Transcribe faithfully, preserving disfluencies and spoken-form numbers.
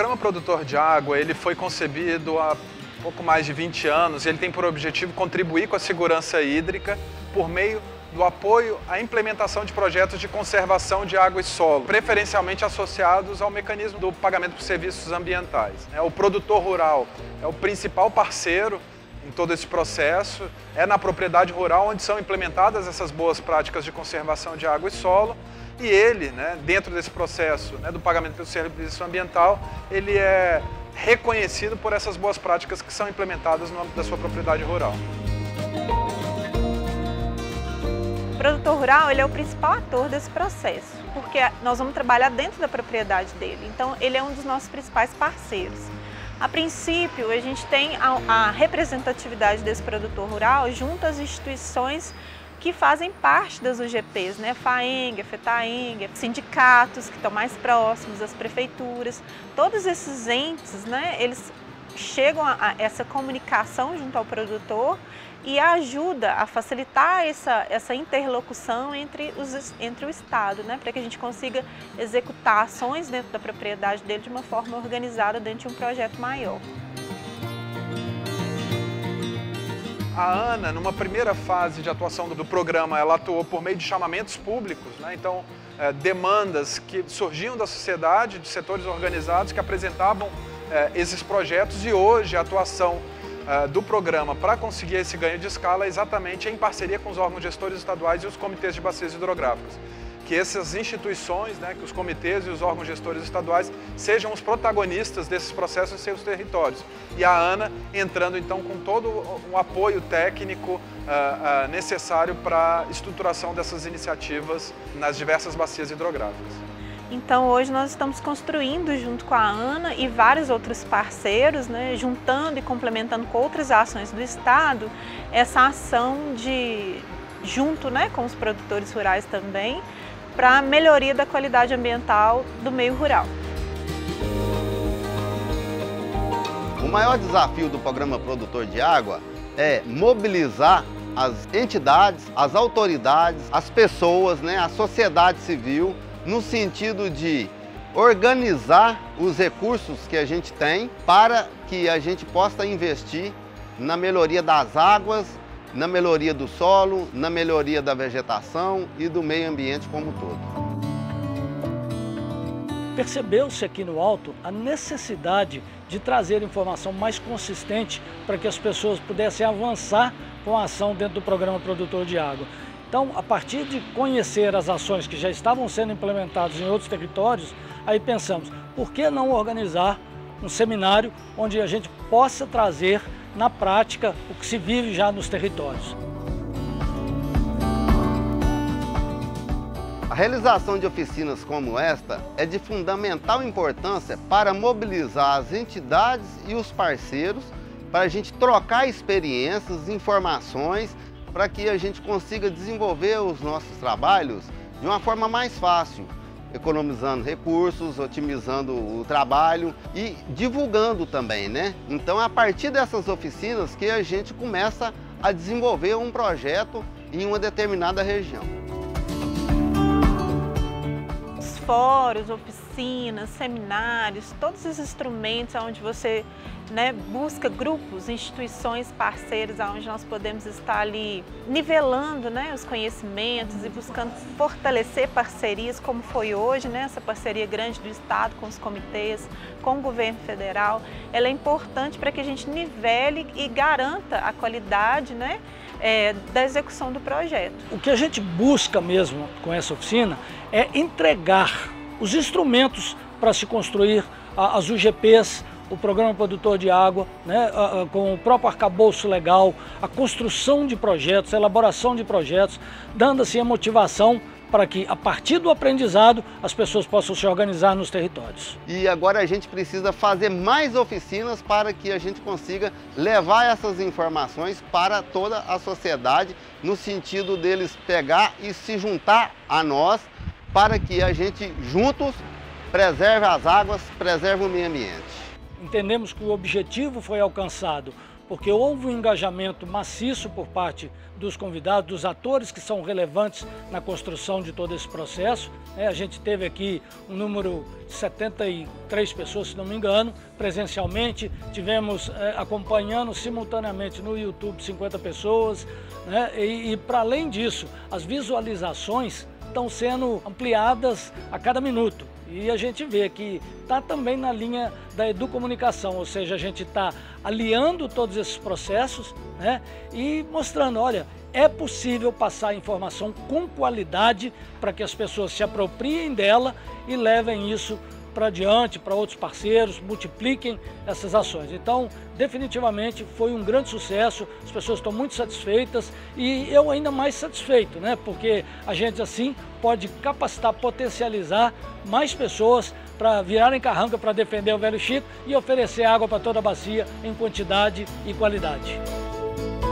Programa Produtor de Água, ele foi concebido há pouco mais de vinte anos e ele tem por objetivo contribuir com a segurança hídrica por meio do apoio à implementação de projetos de conservação de água e solo, preferencialmente associados ao mecanismo do pagamento por serviços ambientais. O produtor rural é o principal parceiro em todo esse processo, é na propriedade rural onde são implementadas essas boas práticas de conservação de água e solo, e ele, né, dentro desse processo, né, do pagamento pelo serviço ambiental, ele é reconhecido por essas boas práticas que são implementadas no âmbito da sua propriedade rural. O produtor rural ele é o principal ator desse processo, porque nós vamos trabalhar dentro da propriedade dele, então ele é um dos nossos principais parceiros. A princípio, a gente tem a, a representatividade desse produtor rural junto às instituições que fazem parte das U G Ps, né? FAENG, FETAENG, sindicatos que estão mais próximos, as prefeituras, todos esses entes, né? Eles chegam a, a essa comunicação junto ao produtor e ajuda a facilitar essa, essa interlocução entre, os, entre o Estado, né? Para que a gente consiga executar ações dentro da propriedade dele de uma forma organizada dentro de um projeto maior. A ANA, numa primeira fase de atuação do programa, ela atuou por meio de chamamentos públicos, né? Então, é, demandas que surgiam da sociedade, de setores organizados que apresentavam é, esses projetos, e hoje a atuação é, do programa para conseguir esse ganho de escala é exatamente em parceria com os órgãos gestores estaduais e os comitês de bacias hidrográficas. Que essas instituições, né, que os comitês e os órgãos gestores estaduais sejam os protagonistas desses processos em seus territórios. E a ANA entrando então com todo o apoio técnico uh, uh, necessário para a estruturação dessas iniciativas nas diversas bacias hidrográficas. Então hoje nós estamos construindo junto com a ANA e vários outros parceiros, né, juntando e complementando com outras ações do Estado, essa ação de, junto, né, com os produtores rurais também, para a melhoria da qualidade ambiental do meio rural. O maior desafio do Programa Produtor de Água é mobilizar as entidades, as autoridades, as pessoas, né, a sociedade civil, no sentido de organizar os recursos que a gente tem para que a gente possa investir na melhoria das águas, na melhoria do solo, na melhoria da vegetação e do meio ambiente como um todo. Percebeu-se aqui no Alto a necessidade de trazer informação mais consistente para que as pessoas pudessem avançar com a ação dentro do Programa Produtor de Água. Então, a partir de conhecer as ações que já estavam sendo implementadas em outros territórios, aí pensamos, por que não organizar um seminário onde a gente possa trazer na prática o que se vive já nos territórios. A realização de oficinas como esta é de fundamental importância para mobilizar as entidades e os parceiros para a gente trocar experiências, informações, para que a gente consiga desenvolver os nossos trabalhos de uma forma mais fácil, economizando recursos, otimizando o trabalho e divulgando também, né? Então é a partir dessas oficinas que a gente começa a desenvolver um projeto em uma determinada região. Os fóruns, oficinas, seminários, todos os instrumentos onde você, né, busca grupos, instituições parceiras, onde nós podemos estar ali nivelando, né, os conhecimentos e buscando fortalecer parcerias, como foi hoje, né, essa parceria grande do Estado com os comitês, com o governo federal. Ela é importante para que a gente nivele e garanta a qualidade, né, é, da execução do projeto. O que a gente busca mesmo com essa oficina é entregar os instrumentos para se construir as U G Ps, o Programa Produtor de Água, né, com o próprio arcabouço legal, a construção de projetos, a elaboração de projetos, dando assim a motivação para que, a partir do aprendizado, as pessoas possam se organizar nos territórios. E agora a gente precisa fazer mais oficinas para que a gente consiga levar essas informações para toda a sociedade, no sentido deles pegar e se juntar a nós, para que a gente, juntos, preserve as águas, preserve o meio ambiente. Entendemos que o objetivo foi alcançado porque houve um engajamento maciço por parte dos convidados, dos atores que são relevantes na construção de todo esse processo. A gente teve aqui um número de setenta e três pessoas, se não me engano, presencialmente. Tivemos é, acompanhando simultaneamente no YouTube cinquenta pessoas, né? E, e para além disso, as visualizações estão sendo ampliadas a cada minuto. E a gente vê que está também na linha da educomunicação, ou seja, a gente está aliando todos esses processos, né, e mostrando, olha, é possível passar a informação com qualidade para que as pessoas se apropriem dela e levem isso para adiante, para outros parceiros, multipliquem essas ações. Então, definitivamente foi um grande sucesso, as pessoas estão muito satisfeitas e eu ainda mais satisfeito, né? Porque a gente assim pode capacitar, potencializar mais pessoas para virarem carranca para defender o Velho Chico e oferecer água para toda a bacia em quantidade e qualidade.